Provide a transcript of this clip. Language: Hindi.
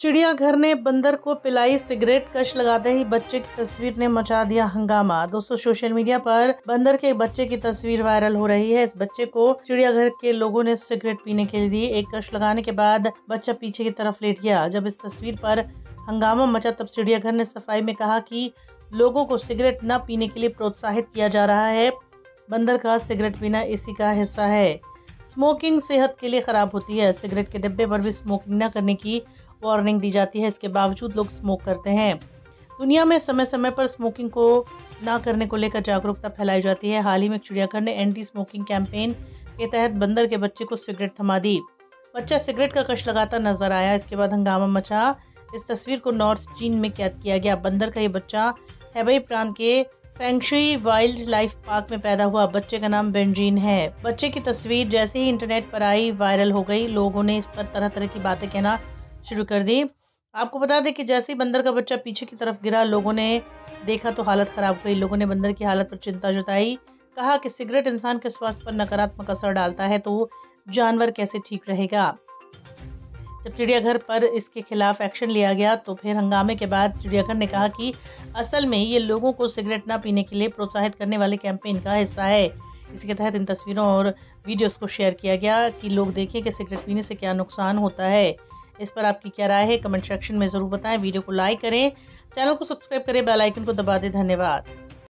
चिड़ियाघर ने बंदर को पिलाई सिगरेट, कश लगाते ही बच्चे की तस्वीर ने मचा दिया हंगामा। दोस्तों, सोशल मीडिया पर बंदर के एक बच्चे की तस्वीर वायरल हो रही है। इस बच्चे को चिड़ियाघर के लोगों ने सिगरेट पीने के लिए एक कश लगाने के बाद बच्चा पीछे की तरफ लेट गया। जब इस तस्वीर पर हंगामा मचा तब चिड़ियाघर ने सफाई में कहा कि लोगों को सिगरेट न पीने के लिए प्रोत्साहित किया जा रहा है। बंदर का सिगरेट पीना इसी का हिस्सा है। स्मोकिंग सेहत के लिए खराब होती है। सिगरेट के डिब्बे पर भी स्मोकिंग न करने की वार्निंग दी जाती है। इसके बावजूद लोग स्मोक करते हैं। दुनिया में समय समय पर स्मोकिंग को ना करने को लेकर जागरूकता फैलाई जाती है। हाल ही में चिड़ियाघर ने एंटी स्मोकिंग कैंपेन के तहत बंदर के बच्चे को सिगरेट थमा दी। बच्चा सिगरेट का कश लगाता नजर आया। इसके बाद हंगामा मचा। इस तस्वीर को नॉर्थ चीन में कैद किया गया। बंदर का ये बच्चा हेबई प्रांत के फेंगशुई वाइल्ड लाइफ पार्क में पैदा हुआ। बच्चे का नाम बेंजीन है। बच्चे की तस्वीर जैसे ही इंटरनेट पर आई, वायरल हो गई। लोगों ने इस पर तरह तरह की बातें कहना शुरू कर दी। आपको बता दें कि जैसे ही बंदर का बच्चा पीछे की तरफ गिरा, लोगों ने देखा तो हालत खराब हुई। लोगों ने बंदर की हालत पर चिंता जताई। कहा कि सिगरेट इंसान के स्वास्थ्य पर नकारात्मक असर डालता है तो जानवर कैसे ठीक रहेगा। जब चिड़ियाघर पर इसके खिलाफ एक्शन लिया गया तो फिर हंगामे के बाद चिड़ियाघर ने कहा कि असल में ये लोगों को सिगरेट न पीने के लिए प्रोत्साहित करने वाले कैंपेन का हिस्सा है। इसी के तहत इन तस्वीरों और वीडियोस को शेयर किया गया कि लोग देखें कि सिगरेट पीने से क्या नुकसान होता है। इस पर आपकी क्या राय है, कमेंट सेक्शन में जरूर बताएं। वीडियो को लाइक करें, चैनल को सब्सक्राइब करें, बेल आइकन को दबा दें। धन्यवाद।